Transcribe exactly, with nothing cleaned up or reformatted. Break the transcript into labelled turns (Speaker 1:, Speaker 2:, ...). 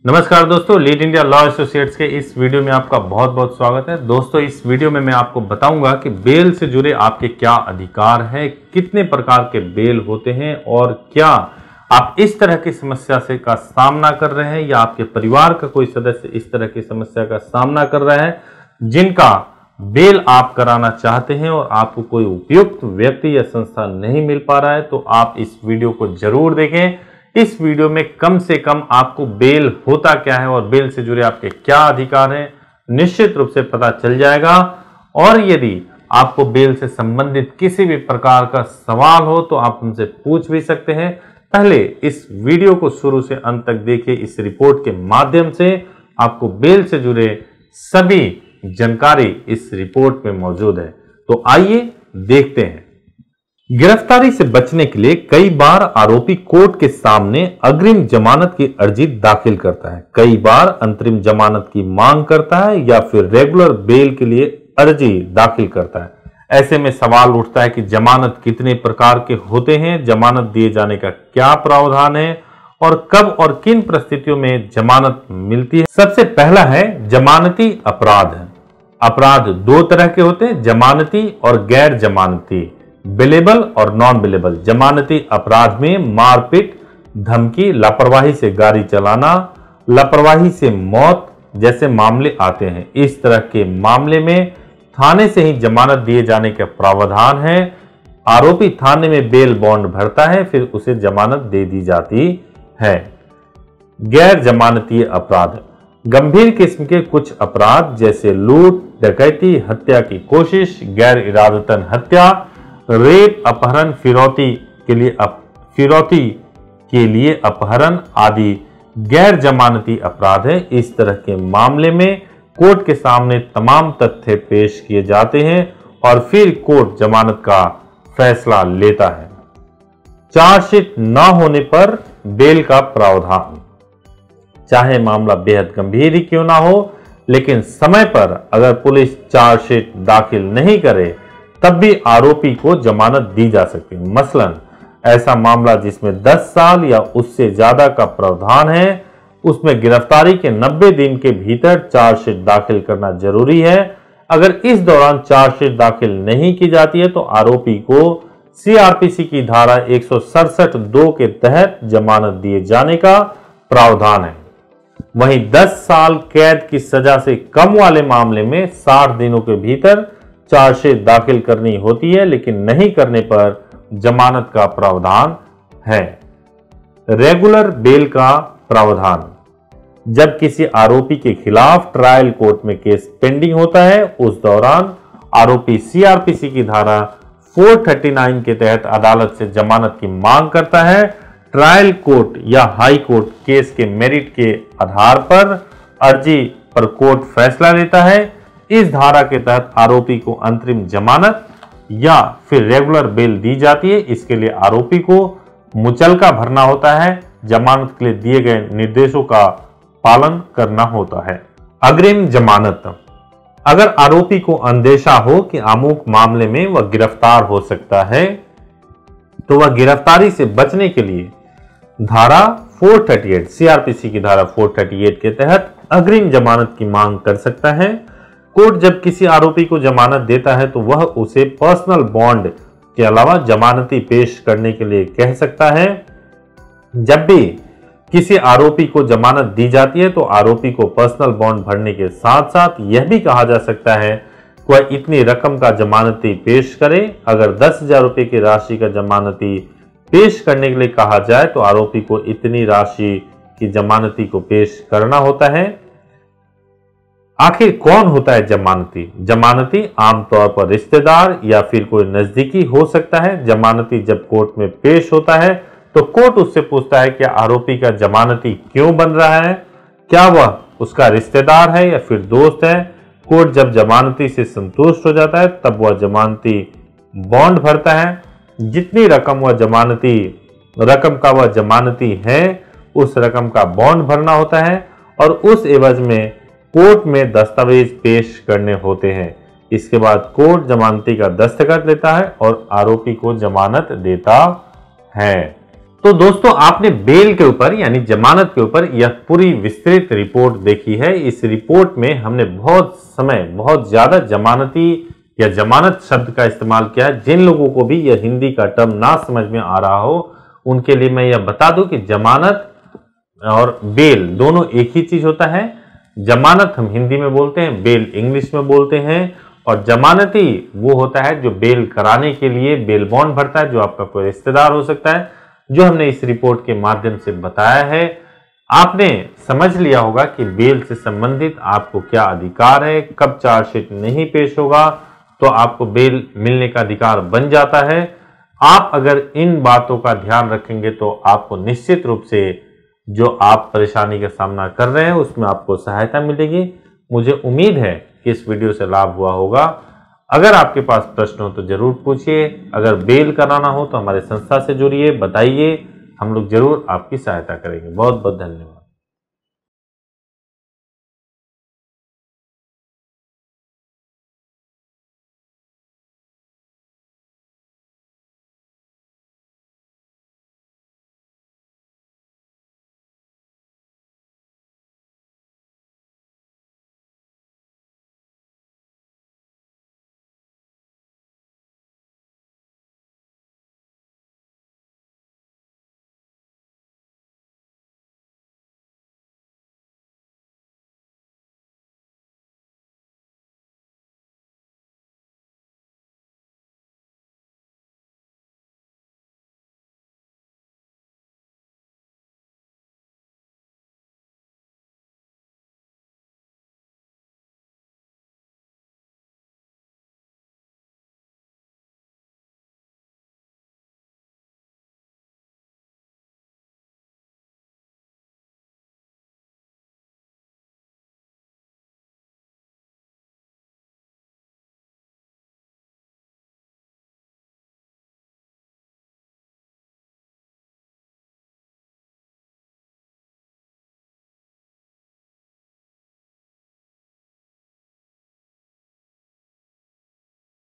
Speaker 1: नमस्कार दोस्तों, lead India law associates के इस वीडियो में आपका बहुत बहुत स्वागत है। दोस्तों, इस वीडियो में मैं आपको बताऊंगा कि बेल से जुड़े आपके क्या अधिकार हैं, कितने प्रकार के बेल होते हैं और क्या आप इस तरह की समस्या से का सामना कर रहे हैं या आपके परिवार का कोई सदस्य इस तरह की समस्या का सामना कर रहा है जिनका बेल आप कराना चाहते हैं और आपको कोई उपयुक्त व्यक्ति या संस्था नहीं मिल पा रहा है, तो आप इस वीडियो को जरूर देखें। इस वीडियो में कम से कम आपको बेल होता क्या है और बेल से जुड़े आपके क्या अधिकार हैं निश्चित रूप से पता चल जाएगा। और यदि आपको बेल से संबंधित किसी भी प्रकार का सवाल हो तो आप हमसे पूछ भी सकते हैं। पहले इस वीडियो को शुरू से अंत तक देखिए। इस रिपोर्ट के माध्यम से आपको बेल से जुड़े सभी जानकारी इस रिपोर्ट में मौजूद है, तो आइए देखते हैं। गिरफ्तारी से बचने के लिए कई बार आरोपी कोर्ट के सामने अग्रिम जमानत की अर्जी दाखिल करता है, कई बार अंतरिम जमानत की मांग करता है या फिर रेगुलर बेल के लिए अर्जी दाखिल करता है। ऐसे में सवाल उठता है कि जमानत कितने प्रकार के होते हैं, जमानत दिए जाने का क्या प्रावधान है और कब और किन परिस्थितियों में जमानत मिलती है। सबसे पहला है जमानती अपराध। अपराध दो तरह के होते हैं, जमानती और गैर जमानती, बिलेबल और नॉन बिलेबल। जमानती अपराध में मारपीट, धमकी, लापरवाही से गाड़ी चलाना, लापरवाही से मौत जैसे मामले आते हैं। इस तरह के मामले में थाने से ही जमानत दिए जाने का प्रावधान है। आरोपी थाने में बेल बॉन्ड भरता है, फिर उसे जमानत दे दी जाती है। गैर जमानती अपराध गंभीर किस्म के कुछ अपराध जैसे लूट, डकैती, हत्या की कोशिश, गैर इरादतन हत्या, रेप, अपहरण, फिरौती के लिए अप, फिरौती के लिए अपहरण आदि गैर जमानती अपराध है। इस तरह के मामले में कोर्ट के सामने तमाम तथ्य पेश किए जाते हैं और फिर कोर्ट जमानत का फैसला लेता है। चार्जशीट न होने पर बेल का प्रावधान, चाहे मामला बेहद गंभीर ही क्यों ना हो, लेकिन समय पर अगर पुलिस चार्जशीट दाखिल नहीं करे तब भी आरोपी को जमानत दी जा सकती है। मसलन ऐसा मामला जिसमें दस साल या उससे ज्यादा का प्रावधान है, उसमें गिरफ्तारी के नब्बे दिन के भीतर चार्जशीट दाखिल करना जरूरी है। अगर इस दौरान चार्जशीट दाखिल नहीं की जाती है तो आरोपी को सीआरपीसी की धारा एक सौ सड़सठ दो के तहत जमानत दिए जाने का प्रावधान है। वहीं दस साल कैद की सजा से कम वाले मामले में साठ दिनों के भीतर चार्जशीट दाखिल करनी होती है, लेकिन नहीं करने पर जमानत का प्रावधान है। रेगुलर बेल का प्रावधान जब किसी आरोपी के खिलाफ ट्रायल कोर्ट में केस पेंडिंग होता है, उस दौरान आरोपी सीआरपीसी की धारा चार सौ उनतीस के तहत अदालत से जमानत की मांग करता है। ट्रायल कोर्ट या हाई कोर्ट केस के मेरिट के आधार पर अर्जी पर कोर्ट फैसला लेता है। इस धारा के तहत आरोपी को अंतरिम जमानत या फिर रेगुलर बेल दी जाती है। इसके लिए आरोपी को मुचलका भरना होता है, जमानत के लिए दिए गए निर्देशों का पालन करना होता है। अग्रिम जमानत अगर आरोपी को अंदेशा हो कि अमुक मामले में वह गिरफ्तार हो सकता है तो वह गिरफ्तारी से बचने के लिए धारा चार सौ अड़तीस सीआरपीसी की धारा चार सौ अड़तीस के तहत अग्रिम जमानत की मांग कर सकता है। कोर्ट जब किसी आरोपी को जमानत देता है तो वह उसे पर्सनल बॉन्ड के अलावा जमानती पेश करने के लिए कह सकता है। जब भी किसी आरोपी को जमानत दी जाती है तो आरोपी को पर्सनल बॉन्ड भरने के साथ साथ यह भी कहा जा सकता है कि वह इतनी रकम का जमानती पेश करे। अगर दस हजार रुपये की राशि का जमानती पेश करने के लिए कहा जाए तो आरोपी को इतनी राशि की जमानती को पेश करना होता है। आखिर कौन होता है जमानती? जमानती आमतौर पर रिश्तेदार या फिर कोई नजदीकी हो सकता है। जमानती जब कोर्ट में पेश होता है तो कोर्ट उससे पूछता है कि आरोपी का जमानती क्यों बन रहा है, क्या वह उसका रिश्तेदार है या फिर दोस्त है। कोर्ट जब जमानती से संतुष्ट हो जाता है तब वह जमानती बॉन्ड भरता है। जितनी रकम वह जमानती रकम का वह जमानती है उस रकम का बॉन्ड भरना होता है और उस एवज में कोर्ट में दस्तावेज पेश करने होते हैं। इसके बाद कोर्ट जमानती का दस्तखत लेता है और आरोपी को जमानत देता है। तो दोस्तों आपने बेल के ऊपर यानी जमानत के ऊपर यह पूरी विस्तृत रिपोर्ट देखी है। इस रिपोर्ट में हमने बहुत समय बहुत ज्यादा जमानती या जमानत शब्द का इस्तेमाल किया है। जिन लोगों को भी यह हिंदी का टर्म ना समझ में आ रहा हो उनके लिए मैं यह बता दूं कि जमानत और बेल दोनों एक ही चीज होता है। जमानत हम हिंदी में बोलते हैं, बेल इंग्लिश में बोलते हैं, और जमानती वो होता है जो बेल कराने के लिए बेल बॉन्ड भरता है, जो आपका कोई रिश्तेदार हो सकता है, जो हमने इस रिपोर्ट के माध्यम से बताया है। आपने समझ लिया होगा कि बेल से संबंधित आपको क्या अधिकार है, कब चार्जशीट नहीं पेश होगा तो आपको बेल मिलने का अधिकार बन जाता है। आप अगर इन बातों का ध्यान रखेंगे तो आपको निश्चित रूप से जो आप परेशानी का सामना कर रहे हैं उसमें आपको सहायता मिलेगी। मुझे उम्मीद है कि इस वीडियो से लाभ हुआ होगा। अगर आपके पास प्रश्न हो तो जरूर पूछिए। अगर बेल कराना हो तो हमारे संस्था से जुड़िए, बताइए, हम लोग जरूर आपकी सहायता करेंगे। बहुत बहुत धन्यवाद।